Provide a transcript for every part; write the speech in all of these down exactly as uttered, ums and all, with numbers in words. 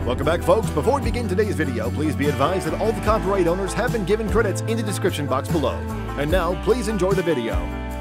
Welcome back, folks. Before we begin today's video, please be advised that all the copyright owners have been given credits in the description box below. And now, please enjoy the video.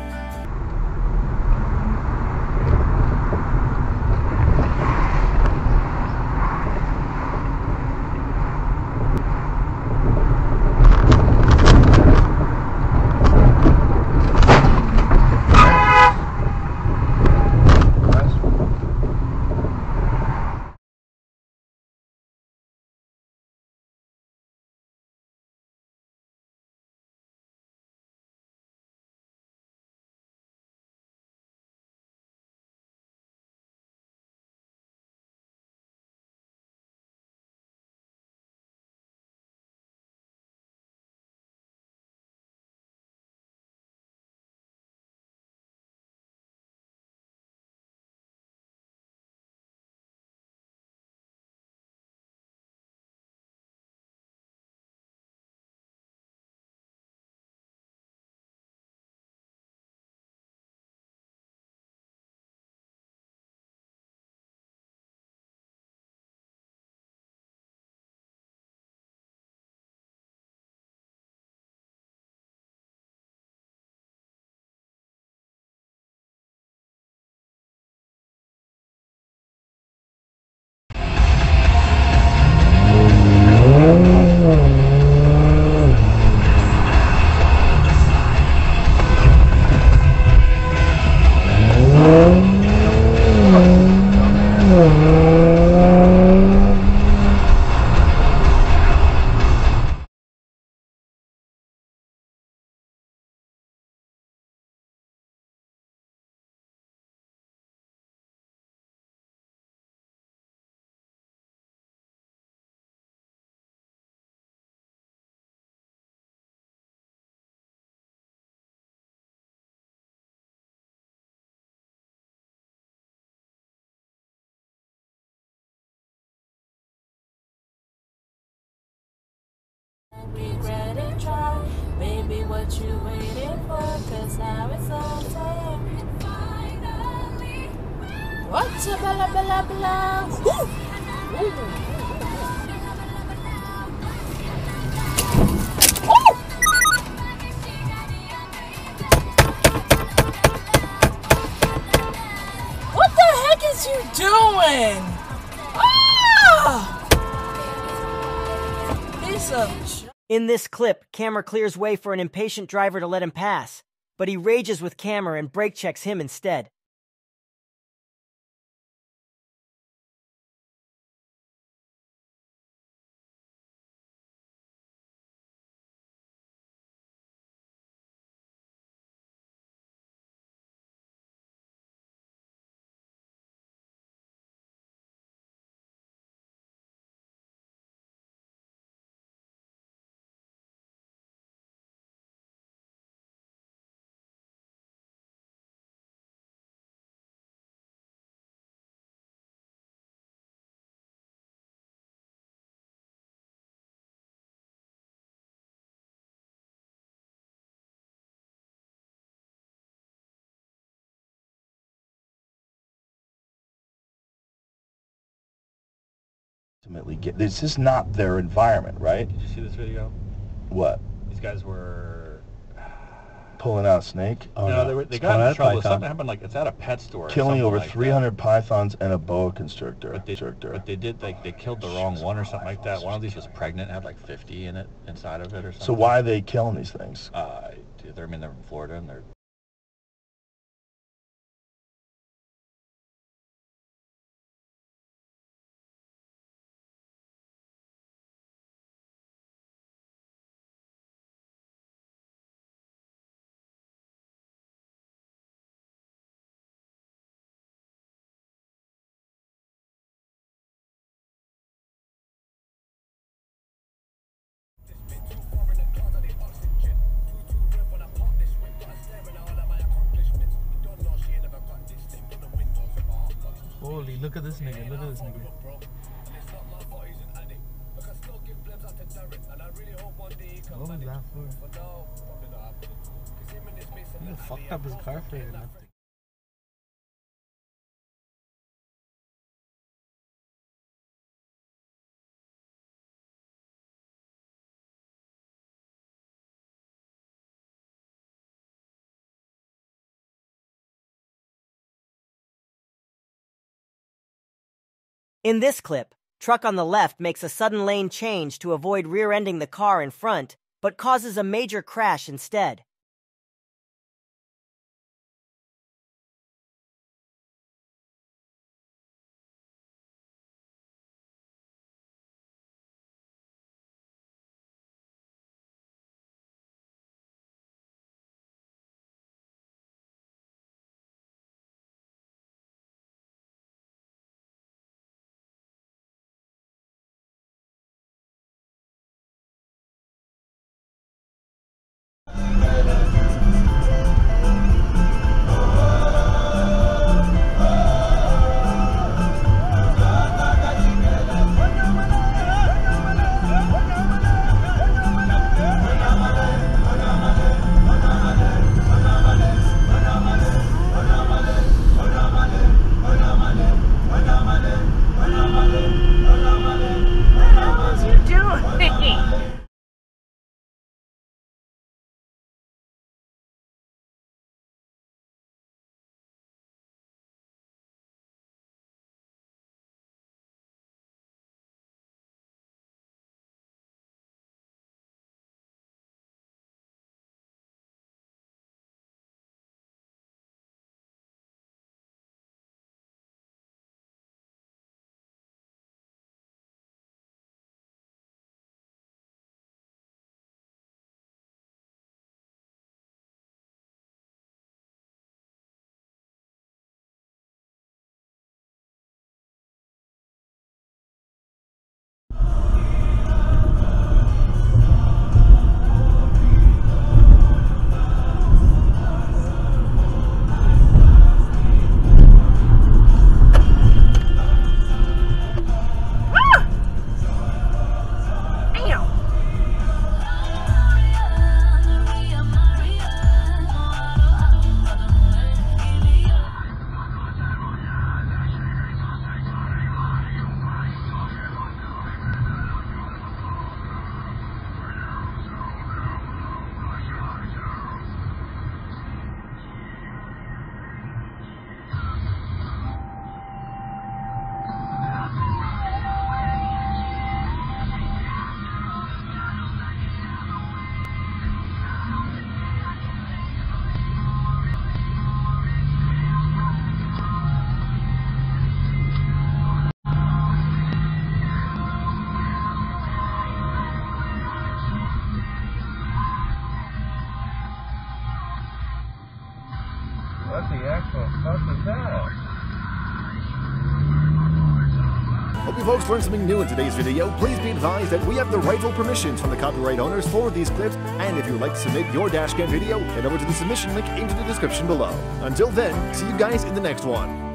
Regret and try, baby, what you waiting for? Cause now it's all time. Finally, what's a blah blah blah? What the heck is you doing? Ah! Piece of. In this clip, Camera clears way for an impatient driver to let him pass, but he rages with Camera and brake checks him instead. Ultimately get this is not their environment, right? Did you see this video? What? These guys were Pulling out a snake? Oh, no, no, they were they got in trouble. Something happened, like it's at a pet store. Killing over like three hundred that. pythons and a boa constrictor. But they, but they did like they killed the wrong one or something like that. One of these was pregnant, had like fifty in it inside of it or something. So why are they killing these things? Uh, they're I mean they're in Florida and they're. Holy, look at this nigga, look at this nigga. What was that for? He fucked up his car for it. In this clip, truck on the left makes a sudden lane change to avoid rear-ending the car in front, but causes a major crash instead. What the actual fuck is that? Hope you folks learned something new in today's video. Please be advised that we have the rightful permissions from the copyright owners for these clips, and if you would like to submit your dashcam video, head over to the submission link into the description below. Until then, see you guys in the next one.